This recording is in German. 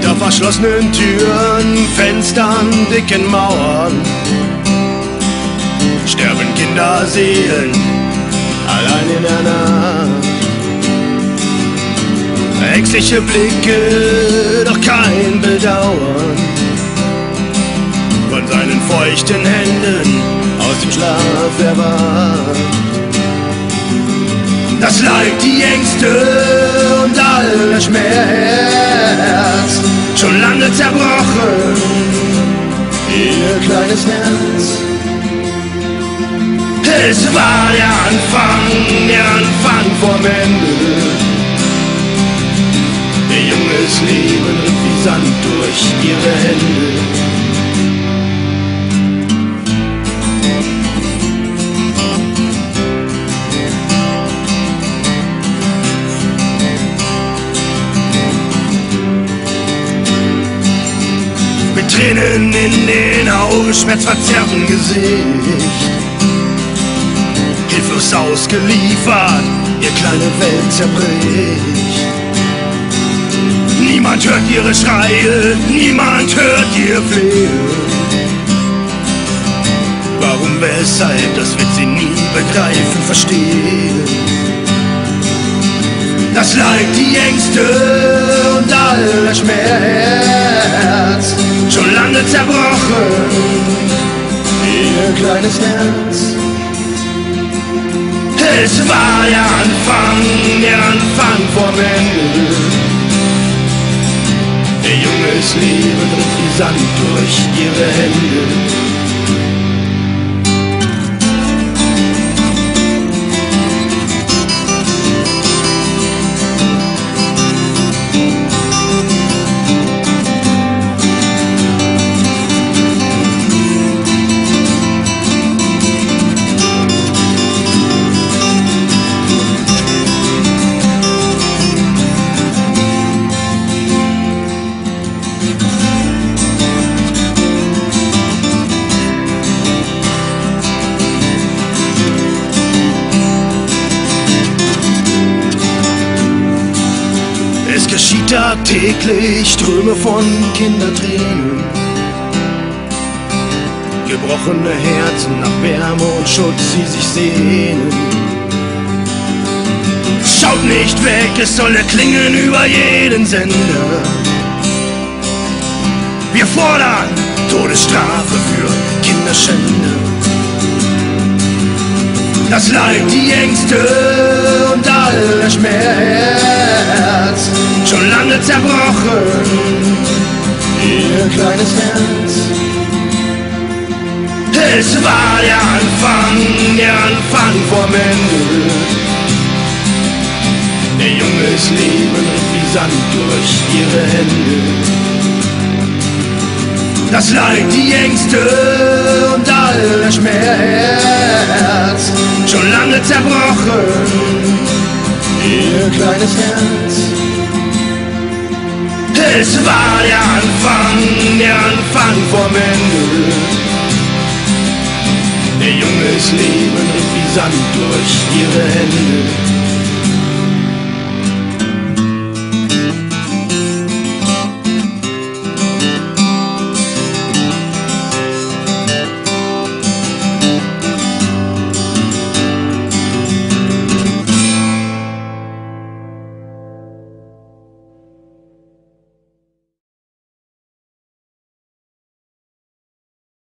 Hinter verschlossenen Türen, Fenstern, dicken Mauern sterben Kinderseelen allein in der Nacht. Ängstliche Blicke, doch kein Bedauern, von seinen feuchten Händen aus dem Schlaf erwacht. Das Leid, die Ängste und all das Schmerz, schon lange zerbrochen, ihr kleines Herz. Es war der Anfang vom Ende. Ihr junges Leben ritt wie Sand durch ihre Hände. Mit Tränen in den Augen, schmerzverzerrtem Gesicht, hilflos ausgeliefert, ihr kleine Welt zerbricht. Niemand hört ihre Schreie, niemand hört ihr Flehen. Warum, weshalb, das wird sie nie begreifen, verstehen. Das Leid, die Ängste und all der Schmerz, schon lange zerbrochen, ihr kleines Herz. Es war der Anfang vom Ende. Ihr junges Leben ritt wie Sand durch ihre Hände. Es geschieht tagtäglich, Ströme von Kindertränen, gebrochene Herzen nach Wärme und Schutz, die sich sehnen. Schaut nicht weg, es soll erklingen über jeden Sender. Wir fordern Todesstrafe für Kinderschänder. Das Leid, die Ängste und all der Schmerz, schon lange zerbrochen, ihr kleines Herz. Es war der Anfang vom Ende. Ihr junges Leben ritt wie Sand durch ihre Hände. Das Leid, die Ängste und all der Schmerz, schon lange zerbrochen, ihr kleines Herz. Es war der Anfang vom Ende. Ihr junges Leben ritt wie Sand durch ihre Hände.